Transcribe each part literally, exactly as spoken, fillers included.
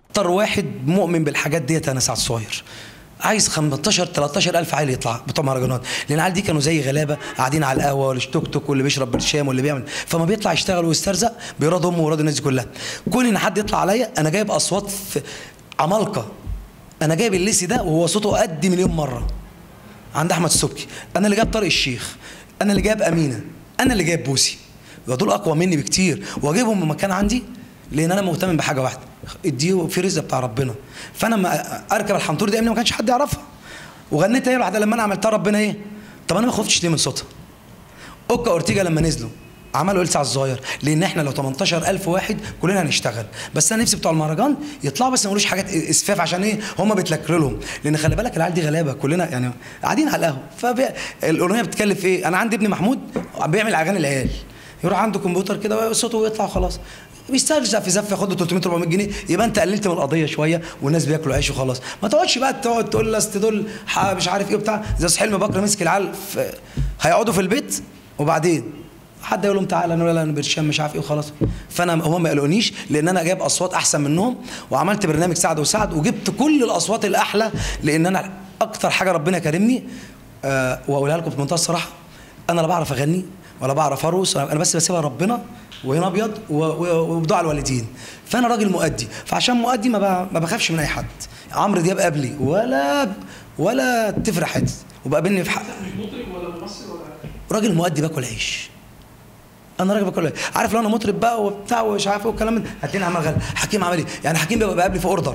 اكتر واحد مؤمن بالحاجات ديت انا سعد صغير، عايز خمستاشر تلتاشر الف عيل يطلع بتوع مهرجانات، لان العيال دي كانوا زي غلابه قاعدين على القهوه واللي توك توك واللي بيشرب برشام واللي بيعمل، فما بيطلع يشتغل ويسترزق بيراضي امه ويراضي الناس دي كلها. كون ان حد يطلع عليا انا جايب اصوات عمالقه، انا جايب الليسي ده وهو صوته قد مليون مره عند احمد السبكي، انا اللي جايب طارق الشيخ، انا اللي جايب امينه، انا اللي جايب بوسي، دول اقوى مني بكتير واجيبهم من مكان عندي، لان انا مهتم بحاجه واحده، اديه في رزق بتاع ربنا. فانا ما اركب الحنطور دي ما كانش حد يعرفها، وغنيتها هي لوحدها لما انا عملتها ربنا ايه. طب انا ما خفتش ليه من صوتها؟ اوكا اورتيجا لما نزلوا عملوا لسه على الصغير، لان احنا لو تمنتاشر الف واحد كلنا هنشتغل، بس انا نفسي بتوع المهرجان يطلعوا بس ما يقولوش حاجات اسفاف، عشان ايه؟ هم بيتلكروا لهم، لان خلي بالك العيال دي غلابه كلنا يعني قاعدين على القهوه، فالاغنيه بتتكلف ايه؟ انا عندي ابن محمود بيعمل اغاني العيال، يروح عنده كمبيوتر كده صوته ويطلع وخلاص، بيسترجع في زف ياخد له تلتمية اربعمية جنيه، يبقى انت قللت من القضيه شويه والناس بياكلوا عيش وخلاص. ما تقعدش بقى تقعد تقول لست دول مش عارف ايه بتاع، زي حلمي بكر مسك العيال هيقعدوا في البيت وبعدين حد يقول لهم تعالى نقول لا انا برشام مش عارف ايه وخلاص. فانا هم ما يقلقونيش، لان انا جايب اصوات احسن منهم، وعملت برنامج سعد وسعد وجبت كل الاصوات الاحلى، لان انا اكتر حاجه ربنا كرمني أه واقولها لكم بمنتهى الصراحه، انا لا بعرف اغني ولا بعرف ارقص، انا بس بسيبها ربنا وهنا ابيض وبدعاء الوالدين. فانا راجل مؤدي، فعشان مؤدي ما ما بخافش من اي حد. عمرو دياب قبلي ولا ولا تفرق حد وبقابلني في حق. مطرب ولا ممثل ولا راجل مؤدي باكل عيش. انا راجل باكل عيش، عارف لو انا مطرب بقى وبتاع ومش عارف ايه والكلام ده هتلاقيني عمال غني. حكيم عمل ايه؟ يعني حكيم بيبقى بيقابلي في اوردر،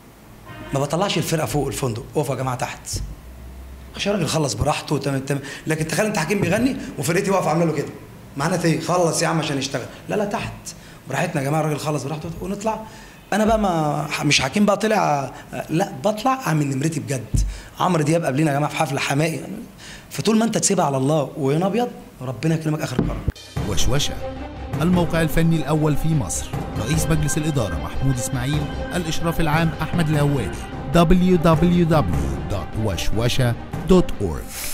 ما بطلعش الفرقه فوق الفندق، اقفوا يا جماعه تحت عشان الراجل خلص براحته تمام تمام. لكن تخيل انت حكيم بيغني وفرقتي واقفه عامله له كده، معانا ايه؟ خلص يا عم عشان يشتغل. لا لا تحت براحتنا يا جماعه، الراجل خلص براحته ونطلع. انا بقى ما مش حكيم بقى طلع، لا بطلع اعمل نمرتي بجد. عمرو دياب قبلنا يا جماعه في حفله حمائي، فطول ما انت تسيبها على الله وهنا ابيض ربنا يكرمك اخر الكرم. وشوشه الموقع الفني الاول في مصر، رئيس مجلس الاداره محمود اسماعيل، الاشراف العام احمد الهوادي، دبليو دبليو دبليو دوت وشوشه دوت اورج.